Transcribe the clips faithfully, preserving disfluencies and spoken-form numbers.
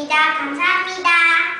알겠습니다. 감사합니다.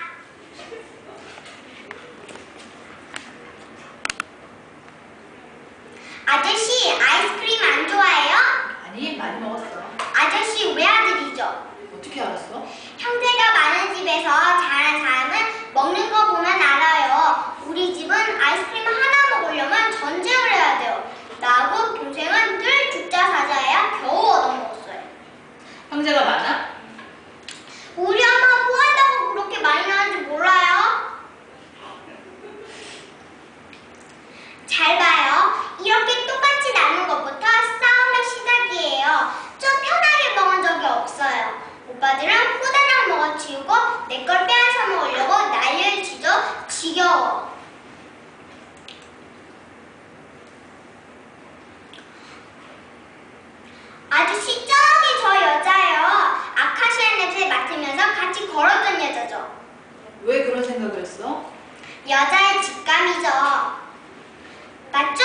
아저씨, 아이스크림 안 좋아해요? 아니, 많이 먹었어. 아저씨 외아들이죠? 어떻게 알았어? 형제가 많은 집에서 자란 사람은 먹는 거 보면 알아요. 우리 집은 아이스크림 하나 먹으려면 전쟁을 해야 돼요. 나하고 동생은 늘 죽자 사자해야 겨우 얻어먹었어요. 형제가 많아? 우리 엄마 뭐 한다고 그렇게 많이 나는지 몰라요? 잘 봐요. 이렇게 똑같이 나눈 것부터 싸움의 시작이에요. 좀 편하게 먹은 적이 없어요. 오빠들은 후다닥 먹어치우고 내 걸 빼앗아 먹으려고 난리를 치죠. 지겨워. 아저씨, 저기 저 여자예요. 아카시아 냄새 맡으면서 같이 걸었던 여자죠. 왜 그런 생각을 했어? 여자의 직감이죠. 맞죠?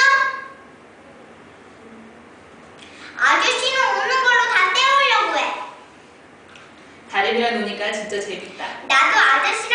아저씨는 웃는 걸로 다 때우려고 해. 다리랑 노니까 진짜 재밌다. 나도 아저씨랑